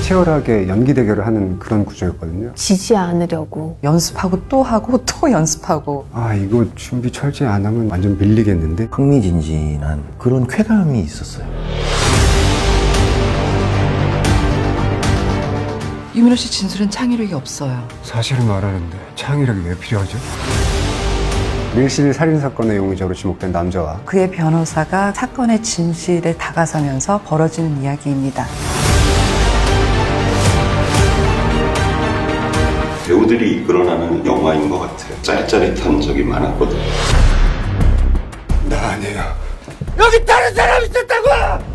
치열하게 연기 대결을 하는 그런 구조였거든요. 지지 않으려고 연습하고 또 하고 또 연습하고. 이거 준비 철저히 안 하면 완전 밀리겠는데? 흥미진진한 그런 쾌감이 있었어요. 유민호 씨 진술엔 창의력이 없어요. 사실을 말하는데 창의력이 왜 필요하죠? 밀실 살인사건의 용의자로 지목된 남자와 그의 변호사가 사건의 진실에 다가서면서 벌어지는 이야기입니다. 배우들이 이끌어나는 영화인 것 같아요. 짜릿짜릿한 적이 많았거든요. 나 아니에요. 여기 다른 사람이 있었다고!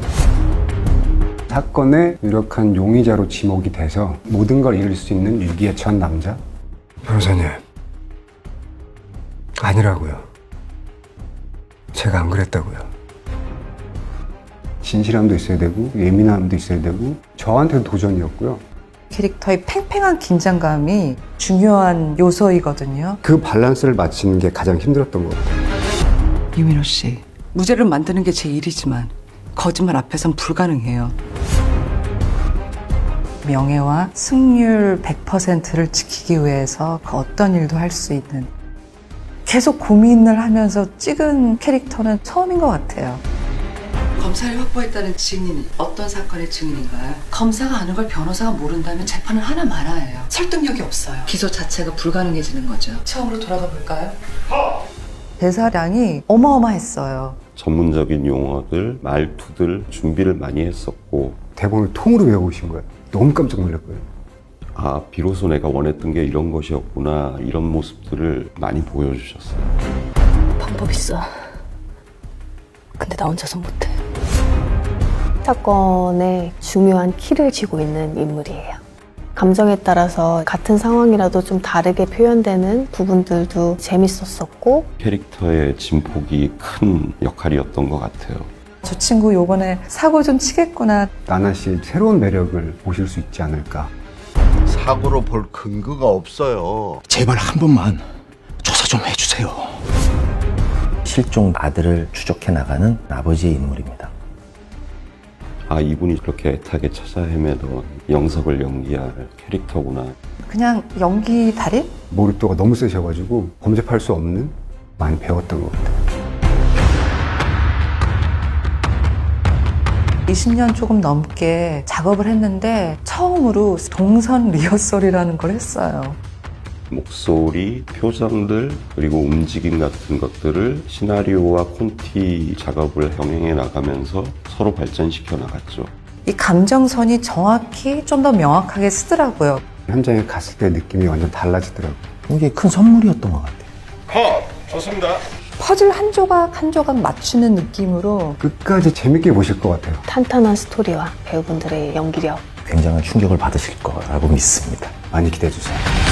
사건의 유력한 용의자로 지목이 돼서 모든 걸 잃을 수 있는 위기에 처한 남자? 변호사님, 아니라고요. 제가 안 그랬다고요. 진실함도 있어야 되고 예민함도 있어야 되고 저한테도 도전이었고요. 캐릭터의 팽팽한 긴장감이 중요한 요소이거든요. 그 밸런스를 맞추는 게 가장 힘들었던 것 같아요. 유민호 씨, 무죄를 만드는 게 제 일이지만 거짓말 앞에선 불가능해요. 명예와 승률 100%를 지키기 위해서 그 어떤 일도 할 수 있는, 계속 고민을 하면서 찍은 캐릭터는 처음인 것 같아요. 검찰이 확보했다는 증인은 어떤 사건의 증인인가요? 검사가 아는 걸 변호사가 모른다면 재판은 하나 말아예요. 설득력이 없어요. 기소 자체가 불가능해지는 거죠. 처음으로 돌아가 볼까요? 대사량이 어마어마했어요. 전문적인 용어들, 말투들 준비를 많이 했었고 대본을 통으로 외우신 거예요. 너무 깜짝 놀랐고요. 비로소 내가 원했던 게 이런 것이었구나, 이런 모습들을 많이 보여주셨어요. 방법 있어. 근데 나 혼자서 못해. 사건의 중요한 키를 쥐고 있는 인물이에요. 감정에 따라서 같은 상황이라도 좀 다르게 표현되는 부분들도 재밌었었고 캐릭터의 진폭이 큰 역할이었던 것 같아요. 저 친구 요번에 사고 좀 치겠구나. 나나 씨의 새로운 매력을 보실 수 있지 않을까. 사고로 볼 근거가 없어요. 제발 한 번만 조사 좀 해주세요. 실종 아들을 추적해 나가는 아버지의 인물입니다. 이분이 그렇게 애타게 찾아 헤매던 영석을 연기할 캐릭터구나. 그냥 연기 달인? 몰입도가 너무 세셔가지고 범접할 수 없는, 많이 배웠던 것 같아요. 20년 조금 넘게 작업을 했는데 처음으로 동선 리허설이라는 걸 했어요. 목소리, 표정들, 그리고 움직임 같은 것들을 시나리오와 콘티 작업을 병행해 나가면서 서로 발전시켜 나갔죠. 이 감정선이 정확히 좀 더 명확하게 쓰더라고요. 현장에 갔을 때 느낌이 완전 달라지더라고요. 이게 큰 선물이었던 것 같아요. 좋습니다. 퍼즐 한 조각 한 조각 맞추는 느낌으로 끝까지 재밌게 보실 것 같아요. 탄탄한 스토리와 배우분들의 연기력 굉장한 충격을 받으실 거라고 믿습니다. 많이 기대해 주세요.